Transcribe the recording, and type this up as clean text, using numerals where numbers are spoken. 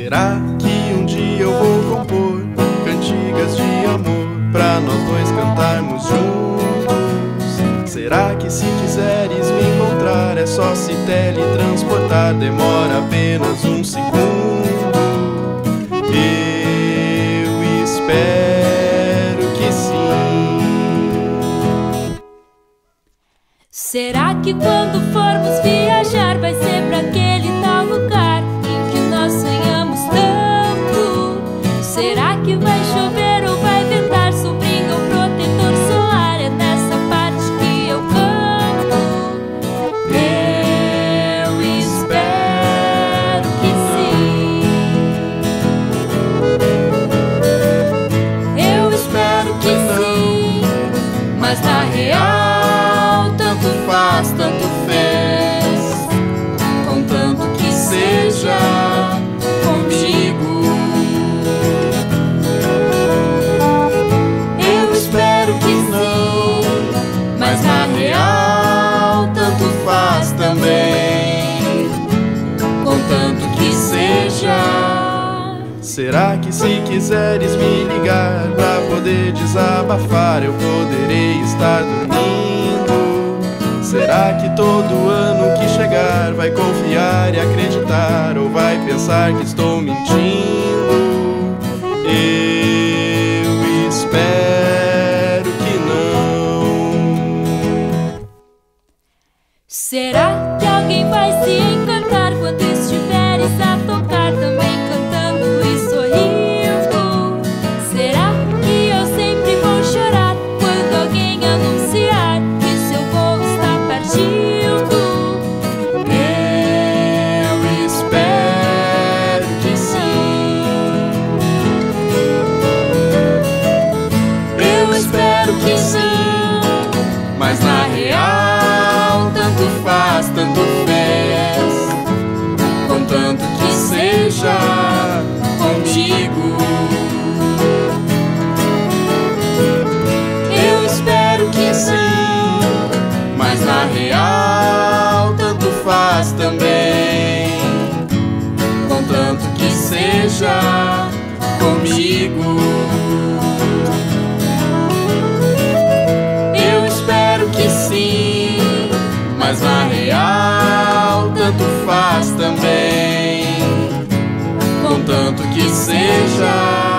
Será que um dia eu vou compor cantigas de amor pra nós dois cantarmos juntos? Será que se quiseres me encontrar é só se teletransportar? Demora apenas um segundo. Eu espero que sim. Será que quando formos viajar vai ser pra aquele tal lugar em que nós sonhamos tanto? Será que vai chover ou vai ventar, sombrinha ou protetor solar? É nessa parte que eu canto. Eu espero que sim. Eu espero que sim, mas na real tanto faz, tanto fez, contanto que seja comigo. Eu espero que não, mas na real tanto faz também, contanto que seja. Será que se quiseres me ligar pra poder desabafar eu poderei estar dormindo? Será que todo ano que chegar vai confiar e acreditar ou vai pensar que estou mentindo? Eu espero que não. Será que alguém vai se encantar quando estiveres a tocar também cantando e sorrindo? Será que eu sempre vou chorar quando alguém anunciar que seu voo está partindo? Eu espero que sim. Eu espero que sim, mas na real tanto faz, tanto fez, contanto que seja comigo. Eu espero que sim, mas na real tanto faz também, contanto que seja comigo. Eu espero que sim, mas na real tanto faz também, contanto que seja